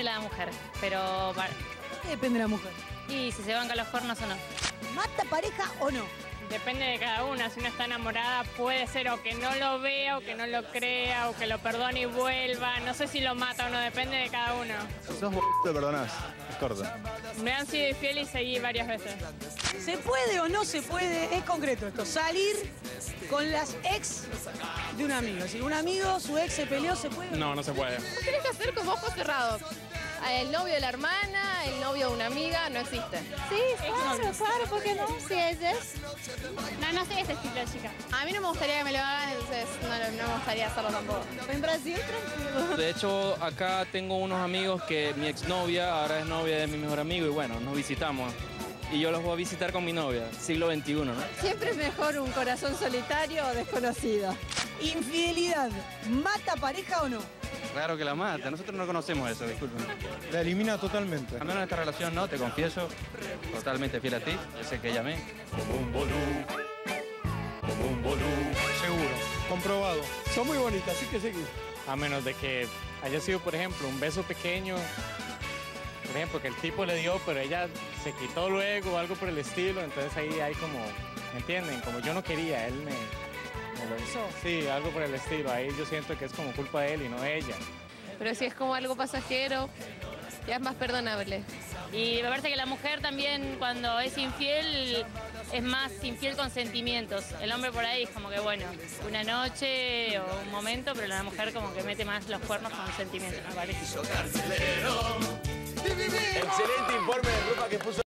depende de la mujer, pero... ¿Qué depende de la mujer? Y si se banca los cuernos o no. ¿Mata pareja o no? Depende de cada una. Si una está enamorada, puede ser o que no lo vea, o que no lo crea, o que lo perdone y vuelva. No sé si lo mata o no, depende de cada uno. Si sos lo perdonás, es corto. Me han sido infiel y seguí varias veces. ¿Se puede o no se puede? Es concreto esto, salir con las ex de un amigo. Si un amigo, su ex se peleó, ¿se puede? No, no se puede. Tienes que hacer con ojos cerrados. El novio de la hermana, el novio de una amiga, no existe. Sí, claro, ¿por qué no? Si es. No sé ese estilo de chica. A mí no me gustaría que me lo hagan, entonces no me gustaría hacerlo tampoco. En Brasil, tranquilo. De hecho, acá tengo unos amigos que mi exnovia ahora es novia de mi mejor amigo y bueno, nos visitamos. Y yo los voy a visitar con mi novia, siglo XXI, ¿no? Siempre es mejor un corazón solitario o desconocido. ¿Infidelidad mata pareja o no? Claro que la mata, nosotros no conocemos eso, disculpen. La elimina totalmente. Al menos en esta relación no, te confieso, totalmente fiel a ti, yo sé que ella me... Seguro, comprobado. Son muy bonitas, así que seguí. A menos de que haya sido, por ejemplo, un beso pequeño, por ejemplo, que el tipo le dio, pero ella se quitó luego o algo por el estilo, entonces ahí hay como, ¿me entienden? Como yo no quería, él me lo hizo. Sí, algo por el estilo, ahí yo siento que es como culpa de él y no de ella. Pero si es como algo pasajero, ya es más perdonable. Y me parece que la mujer también, cuando es infiel, es más infiel con sentimientos. El hombre por ahí es como que, bueno, una noche o un momento, pero la mujer como que mete más los cuernos con sentimientos, me parece. Excelente informe de ropa que puso.